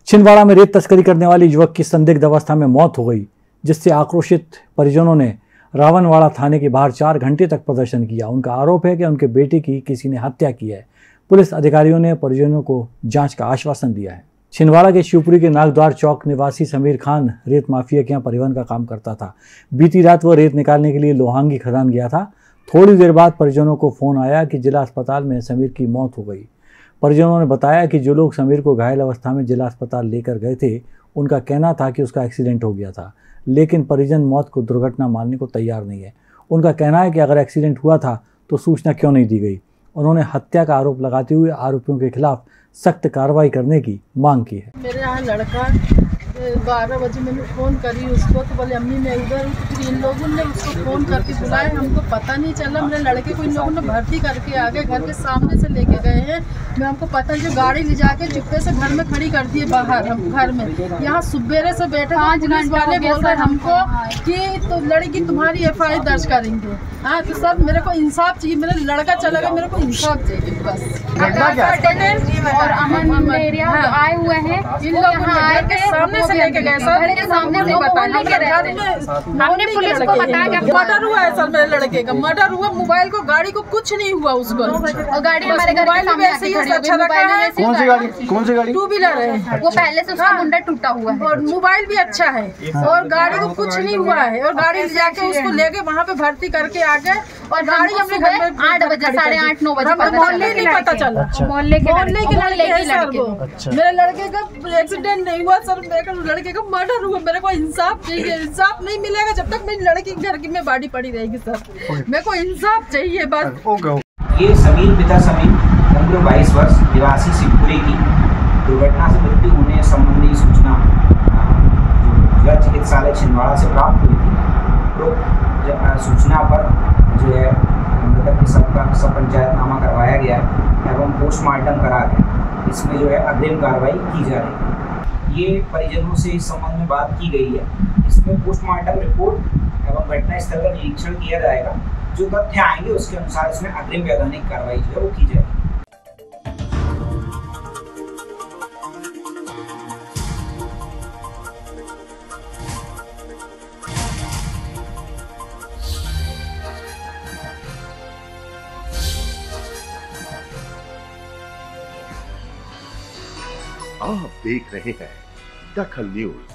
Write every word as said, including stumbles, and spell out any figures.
छिंदवाड़ा में रेत तस्करी करने वाली युवक की संदिग्ध अवस्था में मौत हो गई, जिससे आक्रोशित परिजनों ने रावणवाड़ा थाने के बाहर चार घंटे तक प्रदर्शन किया। उनका आरोप है कि उनके बेटे की किसी ने हत्या की है। पुलिस अधिकारियों ने परिजनों को जांच का आश्वासन दिया है। छिंदवाड़ा के शिवपुरी के नागद्वार चौक निवासी समीर खान रेत माफिया के यहाँ परिवहन का काम करता था। बीती रात वह रेत निकालने के लिए लोहांगी खदान गया था। थोड़ी देर बाद परिजनों को फोन आया कि जिला अस्पताल में समीर की मौत हो गई। परिजनों ने बताया कि जो लोग समीर को घायल अवस्था में जिला अस्पताल लेकर गए थे, उनका कहना था कि उसका एक्सीडेंट हो गया था, लेकिन परिजन मौत को दुर्घटना मानने को तैयार नहीं है। उनका कहना है कि अगर एक्सीडेंट हुआ था तो सूचना क्यों नहीं दी गई। उन्होंने हत्या का आरोप लगाते हुए आरोपियों के खिलाफ सख्त कार्रवाई करने की मांग की है। मेरे यहाँ लड़का बारह बजे मैंने फ़ोन करी उसको, तो बोले अम्मी मैं उधर, फिर इन लोगों ने उसको फ़ोन करके बुलाए, हमको पता नहीं चला। मेरे लड़के को इन लोगों ने भर्ती करके आगे घर के सामने से लेके गए हैं। मैं हमको पता जो गाड़ी ले जाके चुप्पे से घर में खड़ी कर दिए बाहर, हम घर में यहाँ सुबेरे से बैठे पुलिस वाले बोल रहे हमको कि तो लड़की तुम्हारी एफ आई आर दर्ज करेंगे। हाँ तो सर मेरे को इंसाफ चाहिए, मेरा लड़का चला गया, मेरे को इंसाफ चाहिए बस। और अमन एरिया आए हुए हैं, इन लोगों ने सामने से लेके गए सर, के सामने से बताया हमने पुलिस को बताया कि मर्डर हुआ है सर, मेरे लड़के का मर्डर हुआ। मोबाइल को गाड़ी को कुछ नहीं हुआ उसको, और गाड़ी हमारे घर के सामने ऐसे ही अच्छा रखा है। कौन सी गाड़ी कौन सी गाड़ी टू व्हीलर है, वो पहले से उसका मुंडा टूटा हुआ है और मोबाइल भी अच्छा है और गाड़ी को कुछ नहीं हुआ है। और गाड़ी ले जाके उसको लेके वहाँ पे भर्ती करके आ गए और गाड़ी हमने घर में आठ बजे साढ़े आठ नौ बजे मोहल्ले नहीं पता चला, मोहल्ले के मोहल्ले के लड़के हैं सर वो। मेरे लड़के का एक्सीडेंट नहीं हुआ सर, मेरे लड़के का मर्डर हुआ। मेरे को इंसाफ चाहिए, इंसाफ नहीं मिलेगा जब तक मेरी लड़की घर की में बाड़ी पड़ी रहेगी सर। मेरे को इंसाफ चाहिए बस। ये समीर पिता समीर उम्र बाईस वर्ष निवासी शिवपुरी की दुर्घटना से मृत्यु होने संबंधी सूचना जिला चिकित्सालय छिंदवाड़ा से प्राप्त हुई थी। तो सूचना पर जो है मृतक के सब का सब पंचायतनामा करवाया गया है एवं पोस्टमार्टम करा के इसमें जो है अग्रिम कार्रवाई की जा रही है। ये परिजनों से इस संबंध में बात की गई है। इसमें पोस्टमार्टम रिपोर्ट एवं घटनास्थल का निरीक्षण किया जाएगा। जो तथ्य आएंगे उसके अनुसार इसमें अग्रिम वैधानिक कार्रवाई जो है वो की जाएगी। आप देख रहे हैं दखल न्यूज।